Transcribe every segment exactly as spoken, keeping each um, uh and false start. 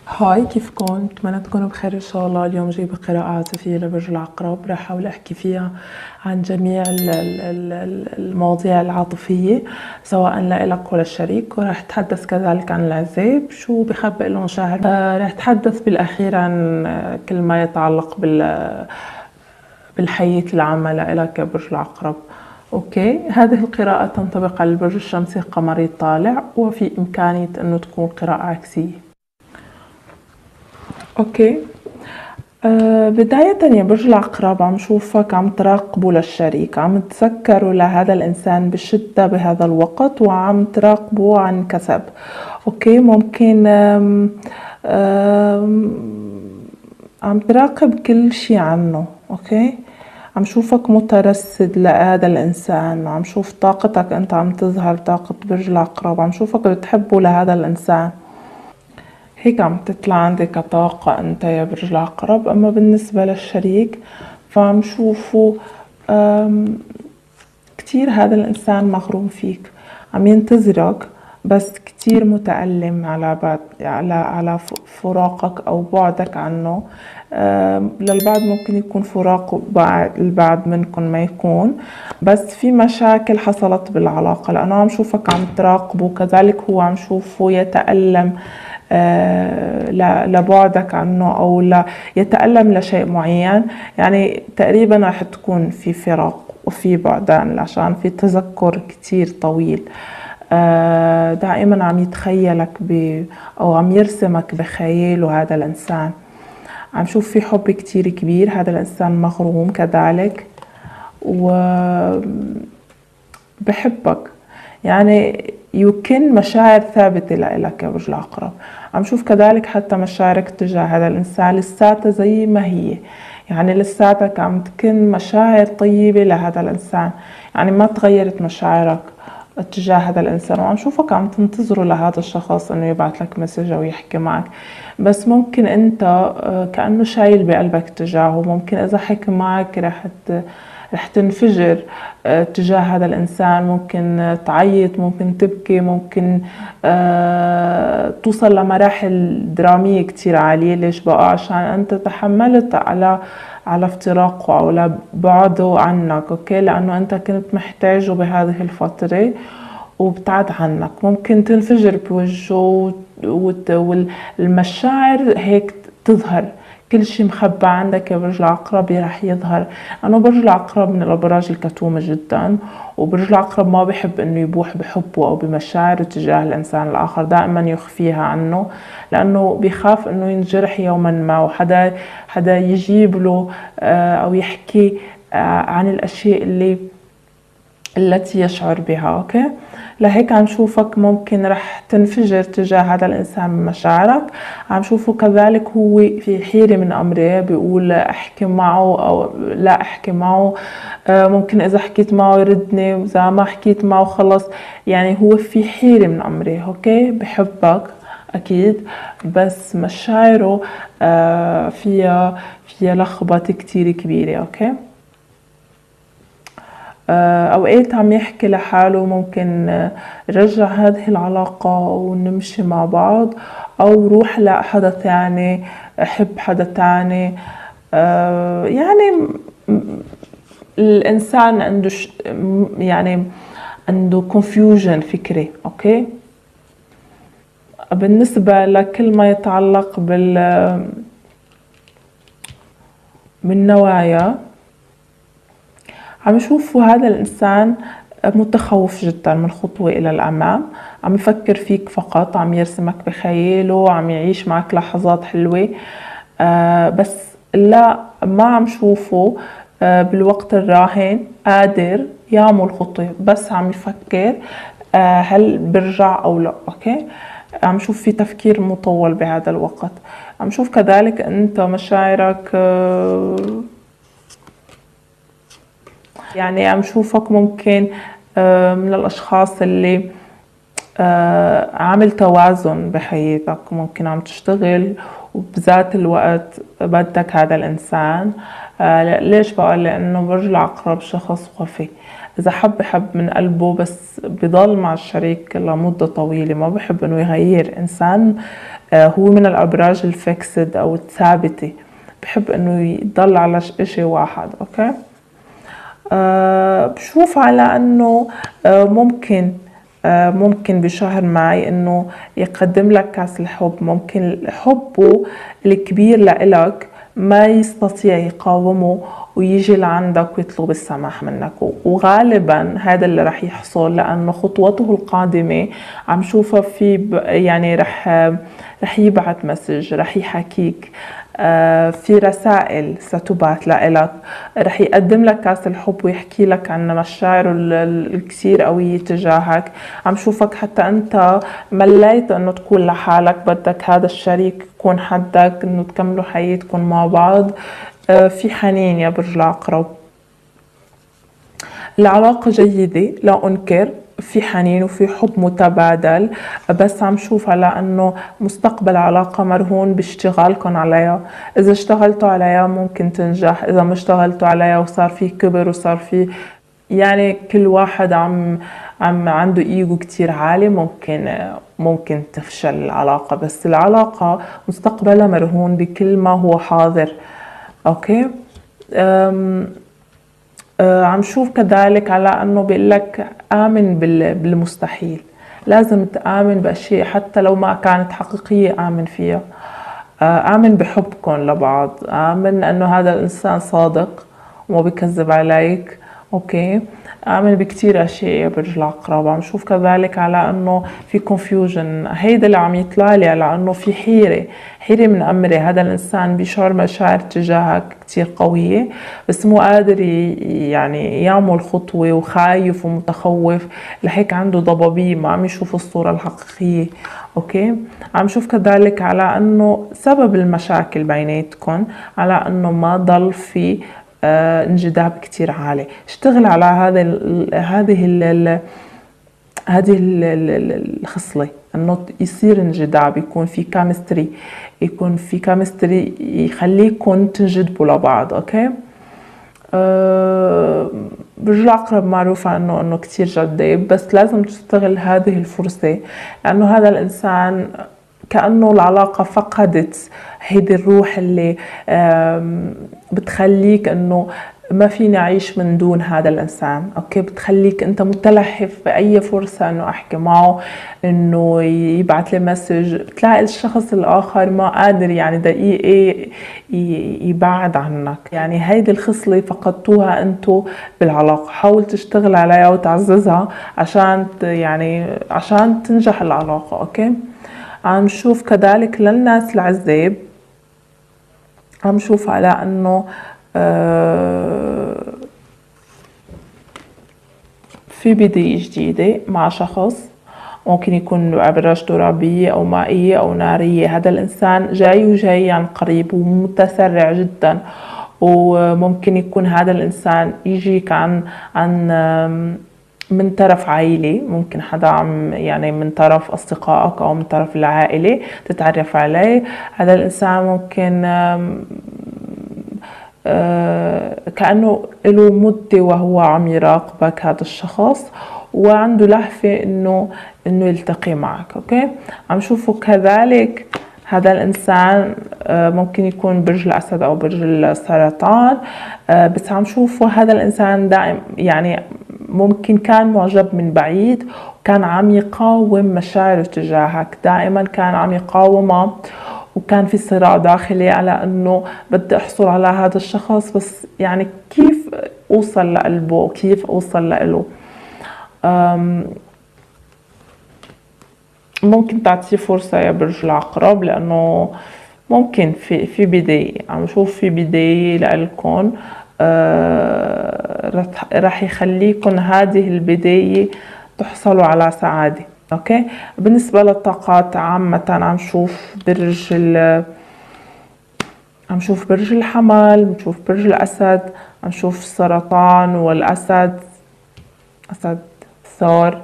هاي، كيفكن؟ أتمنى تكونوا بخير إن شاء الله. اليوم جايبة قراءة عاطفية لبرج العقرب، راح أحاول أحكي فيها عن جميع ال- ال- ال- المواضيع العاطفية سواء لإلك ولا الشريك، وراح أتحدث كذلك عن العذاب شو بخبئ له مشاعر. آه راح أتحدث بالأخير عن آه، كل ما يتعلق بال بالحياة العامة لإلك كبرج العقرب. اوكي، هذه القراءة تنطبق على البرج الشمسي القمري الطالع، وفي إمكانية أنه تكون قراءة عكسية. اوكي. أه بداية يا برج العقرب، عم شوفك عم تراقبوا للشريك، عم تذكروا لهذا الإنسان بشدة بهذا الوقت، وعم تراقبوا عن كسب. اوكي، ممكن أم أم عم تراقب كل شي عنه. اوكي، عم شوفك مترصد لهذا الإنسان، عم شوف طاقتك أنت عم تظهر، طاقة برج العقرب، عم شوفك بتحبه لهذا الإنسان. هيك عم تطلع عندك طاقة أنت يا برج العقرب. أما بالنسبة للشريك فعم شوفه كتير هذا الإنسان مغروم فيك، عم ينتظرك، بس كتير متألم على بعد على على فراقك أو بعدك عنه. للبعض ممكن يكون فراق، بعد البعض منكم ما يكون، بس في مشاكل حصلت بالعلاقة، لأنه عم شوفك عم تراقبه، كذلك هو عم شوفه يتألم آه لبعدك عنه، أو لا يتألم لشيء معين. يعني تقريبا راح تكون في فراق وفي بعدان، عشان في تذكر كتير طويل. آه دائما عم يتخيلك ب أو عم يرسمك بخياله هذا الإنسان. عم شوف في حب كتير كبير، هذا الإنسان مغروم كذلك وبحبك، يعني يمكن مشاعر ثابتة لإلك يا برج العقرب. عم شوف كذلك حتى مشاعرك تجاه هذا الإنسان لساتها زي ما هي، يعني لساتك عم تكن مشاعر طيبة لهذا الإنسان، يعني ما تغيرت مشاعرك تجاه هذا الإنسان. وعم شوفك عم تنتظره لهذا الشخص إنه يبعث لك مسج أو يحكي معك، بس ممكن أنت كأنه شايل بقلبك تجاهه. ممكن إذا حكي معك رح رح تنفجر تجاه هذا الإنسان، ممكن تعيط، ممكن تبكي، ممكن توصل لمراحل درامية كتير عالية. ليش بقى؟ عشان أنت تحملت على على افتراقه أو لبعده عنك. أوكي، لأنه أنت كنت محتاجه بهذه الفترة وبتعد عنك. ممكن تنفجر بوجهه، والمشاعر هيك تظهر، كل شيء مخبى عندك يا برج العقرب رح يظهر. أنا برج العقرب من الأبراج الكتومة جدا، وبرج العقرب ما بحب إنه يبوح بحبه أو بمشاعره تجاه الإنسان الآخر، دائما يخفيها عنه، لأنه بيخاف إنه ينجرح يوما ما، وحدا حدا يجيب له أو يحكي عن الأشياء اللي التي يشعر بها. أوكي، لهيك عم شوفك ممكن رح تنفجر تجاه هذا الإنسان بمشاعرك. عم شوفه كذلك هو في حيرة من أمره، بيقول أحكي معه أو لا أحكي معه. ممكن إذا حكيت معه يردني، وإذا ما حكيت معه خلص. يعني هو في حيرة من أمره. أوكي، بحبك أكيد، بس مشاعره فيها فيها لخبطة كتير كبيرة. أوكي، أوقات عم يحكي لحاله ممكن رجع هذه العلاقة ونمشي مع بعض، أو روح لحدا تاني، أحب حدا تاني. يعني الإنسان عنده يعني عنده confusion فكري. أوكي، بالنسبة لكل ما يتعلق بال بالنوايا، عم يشوفوا هذا الإنسان متخوف جدا من خطوة إلى الأمام، عم يفكر فيك فقط، عم يرسمك بخياله، عم يعيش معك لحظات حلوة. آه بس لا، ما عم شوفه آه بالوقت الراهن قادر يعمل خطوة، بس عم يفكر آه هل برجع أو لا. أوكي، عم شوف في تفكير مطول بهذا الوقت. عم شوف كذلك أنت مشاعرك آه يعني عم شوفك ممكن من الأشخاص اللي عامل توازن بحياتك، ممكن عم تشتغل وبذات الوقت بدك هذا الإنسان. ليش بقى؟ لأنه برج العقرب شخص وفي، إذا حب حب من قلبه، بس بضل مع الشريك لمدة طويلة، ما بحب إنه يغير. إنسان آه هو من الأبراج الفيكسد أو الثابتة، بحب إنه يضل على إشي واحد. أوكي. آه بشوف على إنه آه ممكن آه ممكن بشهر ماي إنه يقدم لك كاس الحب، ممكن حبه الكبير لإلك ما يستطيع يقاومه ويجي لعندك ويطلب السماح منك، وغالبا هذا اللي رح يحصل لأنه خطوته القادمة عم شوفها في يعني رح رح يبعث مسج، رح يحكيك في رسائل ستبعث لك، رح يقدم لك كاس الحب ويحكي لك عن مشاعره الكثير قوية تجاهك. عم شوفك حتى انت مليت انه تكون لحالك، بدك هذا الشريك يكون حدك، انه تكملوا حياتكم مع بعض. في حنين يا برج العقرب، العلاقة جيدة لا أنكر، في حنين وفي حب متبادل، بس عم شوف على أنه مستقبل علاقة مرهون باشتغالكم عليها. إذا اشتغلتوا عليها ممكن تنجح، إذا ما اشتغلتوا عليها وصار في كبر وصار في يعني كل واحد عم عم عنده ايجو كتير عالي، ممكن ممكن تفشل العلاقة، بس العلاقة مستقبلها مرهون بكل ما هو حاضر. اوكي. أم أه عم شوف كذلك على انه بيقول لك امن بالمستحيل، لازم تآمن باشياء حتى لو ما كانت حقيقية، آمن فيها. أه آمن بحبكم لبعض، آمن انه هذا الانسان صادق وما بيكذب عليك. اوكي. آمن بكتير اشياء يا برج العقرب. عم شوف كذلك على انه في confusion، هيدا اللي عم يطلع لي على انه في حيرة حيرة من امري. هذا الانسان بيشعر مشاعر تجاهك كتير قوية، بس مو قادر يعني يعمل خطوة، وخايف ومتخوف، لهيك عنده ضبابية، ما عم يشوف الصورة الحقيقية. اوكي. عم شوف كذلك على انه سبب المشاكل بيناتكم على انه ما ضل في آه انجذاب كتير عالي. اشتغل على هذا ال هذه ال هذه الخصلة، انه يصير انجذاب، يكون في كيمستري، يكون في كيمستري يخليكم تنجذبوا لبعض. اوكي. أه برج العقرب معروفة انه انه كتير جذاب، بس لازم تستغل هذه الفرصة، لانه هذا الانسان كأنه العلاقة فقدت هيدي الروح اللي بتخليك انه ما فيني اعيش من دون هذا الانسان. اوكي. بتخليك انت متلهف باي فرصة انه احكي معه، انه يبعث لي مسج، بتلاقي الشخص الاخر ما قادر يعني دقيقة يبعد عنك. يعني هيدي الخصلة فقدتوها انتو بالعلاقة، حاول تشتغل عليها وتعززها عشان يعني عشان تنجح العلاقة. اوكي. عم نشوف كذلك للناس العزاب، عم نشوف على انه في بداية جديدة مع شخص، ممكن يكون أبراج ترابية أو مائية أو نارية. هذا الإنسان جاي وجاي عن قريب ومتسرع جدا، وممكن يكون هذا الإنسان يجيك عن عن من طرف عائلي، ممكن حدا عم يعني من طرف أصدقائك أو من طرف العائلة تتعرف عليه. هذا الإنسان ممكن آه كأنه له مدة وهو عم يراقبك هذا الشخص، وعنده لهفة إنه إنه يلتقي معك. أوكي. عم شوفوا كذلك هذا الإنسان آه ممكن يكون برج الأسد أو برج السرطان، آه بس عم شوفوا هذا الإنسان دائم يعني ممكن كان معجب من بعيد، وكان عم يقاوم مشاعره تجاهك، دائما كان عم يقاومها، وكان في صراع داخلي على انه بدي احصل على هذا الشخص، بس يعني كيف اوصل لقلبه، كيف اوصل له. ممكن تعطيه فرصة يا برج العقرب، لانه ممكن في في بداية، عم نشوف في بداية لإلكم آه رح يخليكم هذه البداية تحصلوا على سعادة. اوكي. بالنسبة للطاقات عامة عم نشوف برج ال عم نشوف برج الحمل، بنشوف برج الأسد، عم نشوف السرطان والأسد، أسد ثور،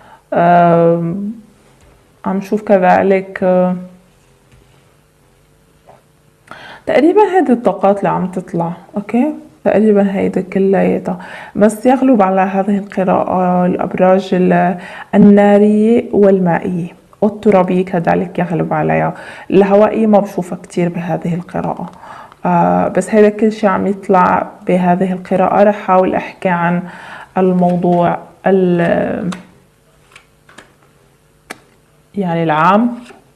عم نشوف كذلك آه تقريبا هذه الطاقات اللي عم تطلع. اوكي. تقريبا هيدا كلياتها، بس يغلب على هذه القراءة الأبراج النارية والمائية. والترابية كذلك يغلب عليها. الهوائية ما بشوفها كتير بهذه القراءة. آه بس هذا كل شيء عم يطلع بهذه القراءة. رح أحاول أحكي عن الموضوع يعني العام.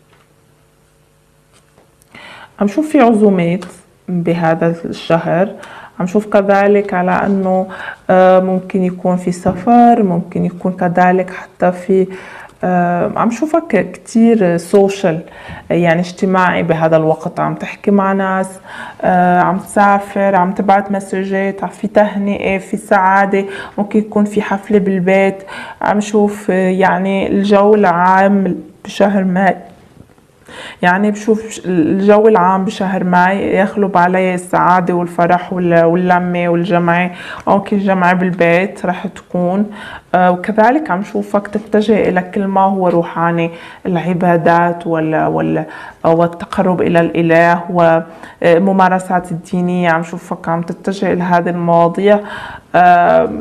عم شوف في عزومات بهذا الشهر، عم شوف كذلك على أنه ممكن يكون في سفر، ممكن يكون كذلك حتى في عم شوفك كتير سوشل يعني اجتماعي بهذا الوقت، عم تحكي مع ناس، عم تسافر، عم تبعت مسجات، في تهنئة، في سعادة، ممكن يكون في حفلة بالبيت. عم شوف يعني الجو العام بشهر ماي، يعني بشوف الجو العام بشهر ماي يغلب عليه السعادة والفرح واللمة والجمعة، ممكن الجمعة بالبيت رح تكون. آه وكذلك عم شوفك تتجه إلى كل ما هو روحاني، العبادات وال وال والتقرب إلى الإله وممارسات الدينية. عم شوفك عم تتجه إلى هذه المواضيع. آه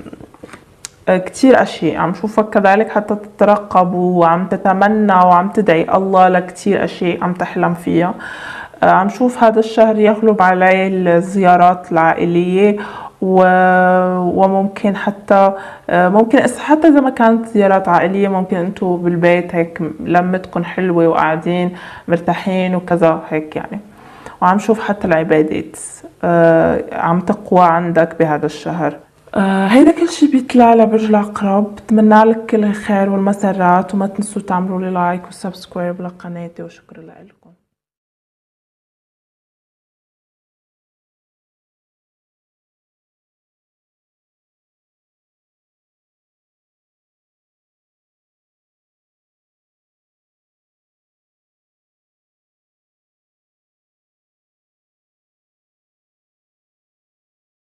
كتير أشياء عم شوفك كذلك حتى تترقب وعم تتمنى وعم تدعي الله لكتير أشياء عم تحلم فيها. عم شوف هذا الشهر يغلب عليه الزيارات العائلية، وممكن حتى ممكن حتى إذا ما كانت زيارات عائلية ممكن أنتوا بالبيت هيك لمتكن حلوة وقاعدين مرتاحين وكذا هيك يعني. وعم شوف حتى العبادات عم تقوى عندك بهذا الشهر. آه هيدا كل شي بيطلع لبرج العقرب. بتمنى لك كل الخير والمسرات، وما تنسوا تعملوا لي لايك وسبسكرايب لقناتي، وشكرا لكم.